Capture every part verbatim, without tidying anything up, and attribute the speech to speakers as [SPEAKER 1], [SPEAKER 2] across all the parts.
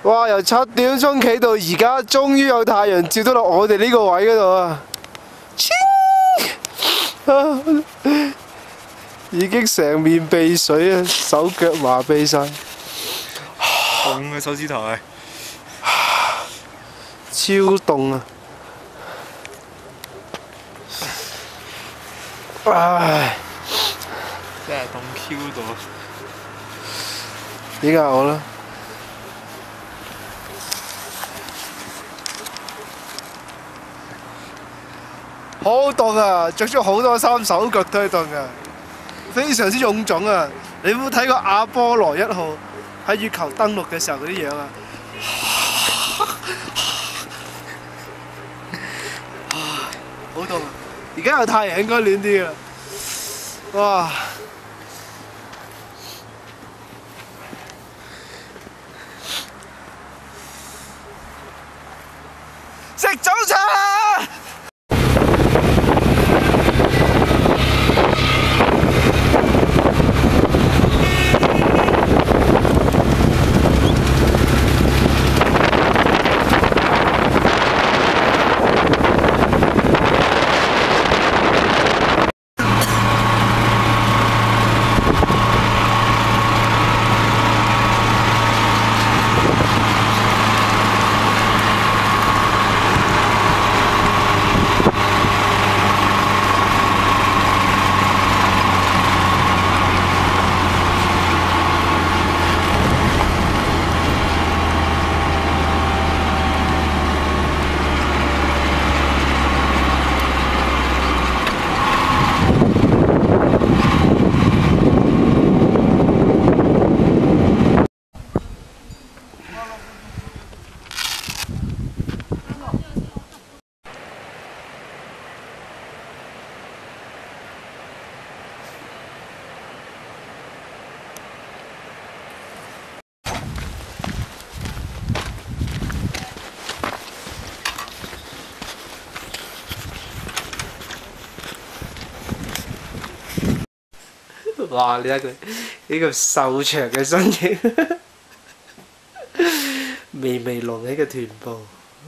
[SPEAKER 1] 哇！由七點鐘企到而家，終於有太陽照到落我哋呢個位嗰度啊！已經成面鼻水啊，手腳麻痹晒。
[SPEAKER 2] 凍嘅手指頭係
[SPEAKER 1] 超凍啊！唉，
[SPEAKER 2] 真係凍 Q 到。
[SPEAKER 1] 依家我啦。 好凍啊！着咗好多衫，手腳都係凍啊，非常之臃腫啊！你有冇睇過阿波羅一號喺月球登陸嘅時候嗰啲樣啊？好凍啊！而家有太陽應該暖啲啦。哇！食早餐啊！ 哇！你睇佢呢個瘦長嘅身形，微微隆起嘅臀部，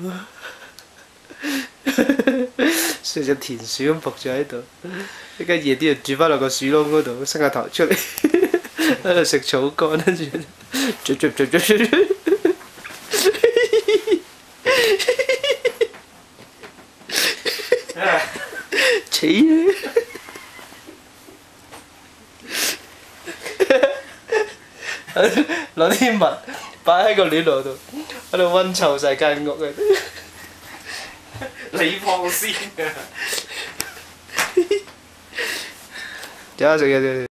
[SPEAKER 1] 成隻田鼠咁伏住喺度。依家夜啲就住翻落個樹窿嗰度，伸個頭出嚟喺度食草乾，跟住嚼嚼嚼嚼嚼。似攞啲物擺喺個暖爐度，喺度温臭晒間屋嘅。
[SPEAKER 2] 你放先啊！
[SPEAKER 1] 有得食嘅。